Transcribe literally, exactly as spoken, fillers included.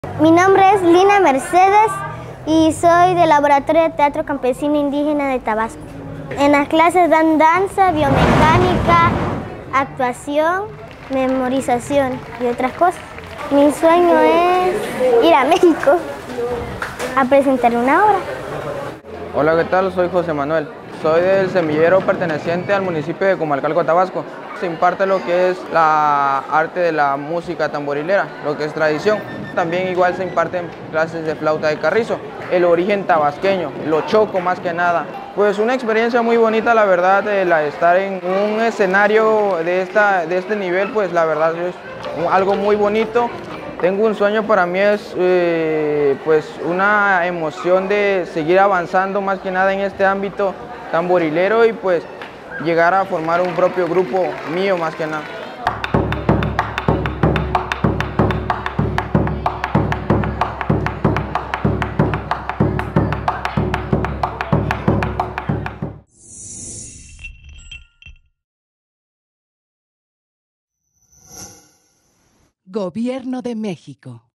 Mi nombre es Lina Mercedes y soy del Laboratorio de Teatro Campesino Indígena de Tabasco. En las clases dan danza, biomecánica, actuación, memorización y otras cosas. Mi sueño es ir a México a presentar una obra. Hola, ¿qué tal? Soy José Manuel. Soy del semillero perteneciente al municipio de Comalcalco, Tabasco. Se imparte lo que es la arte de la música tamborilera, lo que es tradición. También igual se imparten clases de flauta de carrizo, el origen tabasqueño, lo choco más que nada. Pues una experiencia muy bonita, la verdad, de la, estar en un escenario de, esta, de este nivel, pues la verdad es algo muy bonito. Tengo un sueño, para mí es eh, pues una emoción de seguir avanzando más que nada en este ámbito tamborilero y pues llegar a formar un propio grupo mío más que nada. Gobierno de México.